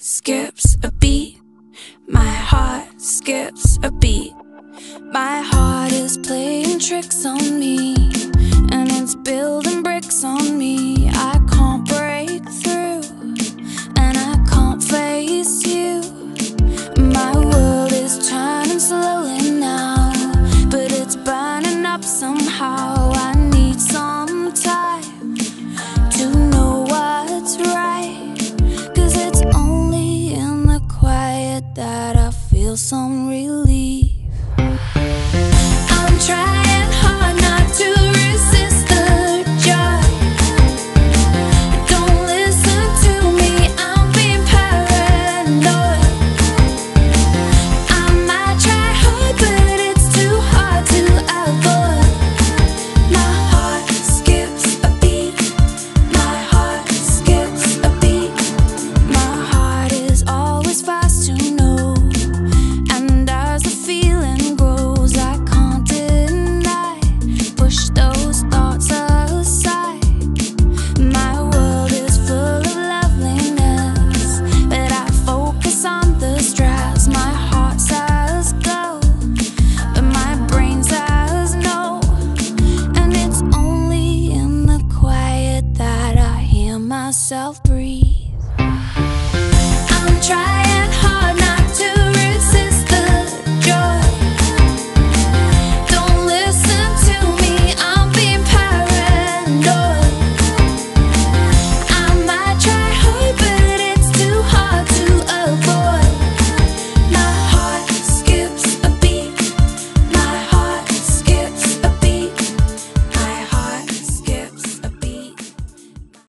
skips a beat. My heart skips a beat. My heart is playing tricks on me, and it's building bricks on me. I can't break through, and I can't face you. My world is turning slowly now, but it's burning up somehow. I need some time to know what's right, 'cause it's only in the quiet that I feel some relief. I'm trying hard not to resist the joy. Don't listen to me, I'm being paranoid. I might try hard, but it's too hard to avoid. My heart skips a beat. My heart skips a beat. My heart is always fast to know, and as the feeling grows, I can't deny. Push those thoughts aside. My world is full of loveliness, but I focus on the stress. My heart says go, but my brain says no, and it's only in the quiet that I hear myself